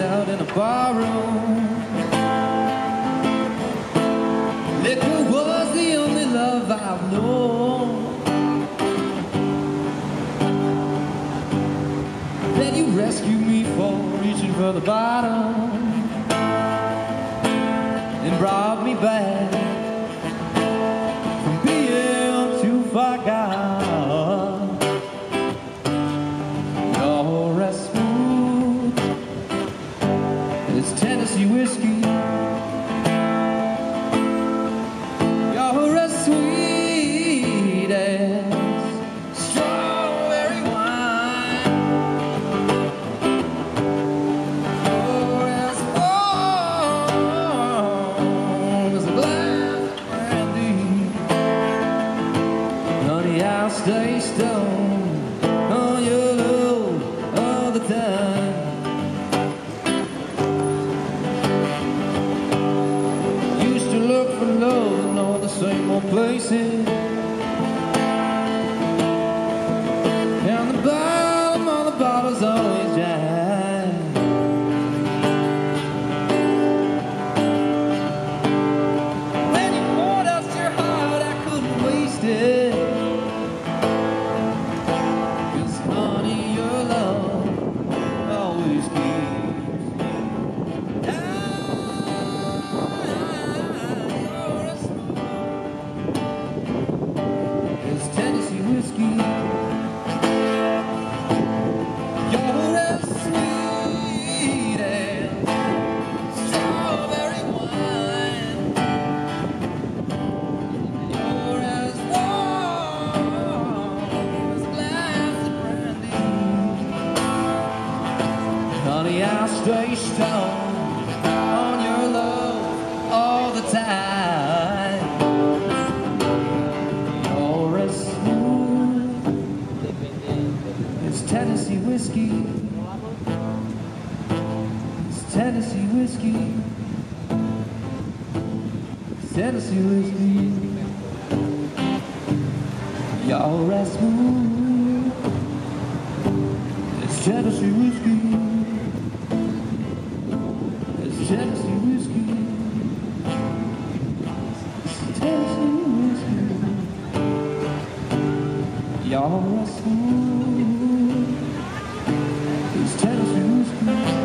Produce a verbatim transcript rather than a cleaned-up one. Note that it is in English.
out in a barroom. Liquor was the only love I've known. Then you rescued me for reaching for the bottom and brought me back from being too far gone. You're as smooth as Tennessee whiskey. You're as sweet as strawberry wine. You're as warm as a glass of brandy. Honey, I'll stay stoned on your love all the time. Used to look for love in all the same old places, and the bottom of the bottle's always dry. When you poured out your heart, I couldn't waste it. 'Cause honey, your love always keeps me down. You're as smooth as Tennessee whiskey. You're as sweet as strawberry wine. You're as warm as a glass of brandy. Honey, I'll stay stoned on your love all the time. You're as smooth as Tennessee whiskey. It's Tennessee whiskey. It's Tennessee whiskey. You're as smooth as Tennessee whiskey. It's Tennessee whiskey. It's Tennessee whiskey. You're as smooth as Tennessee whiskey.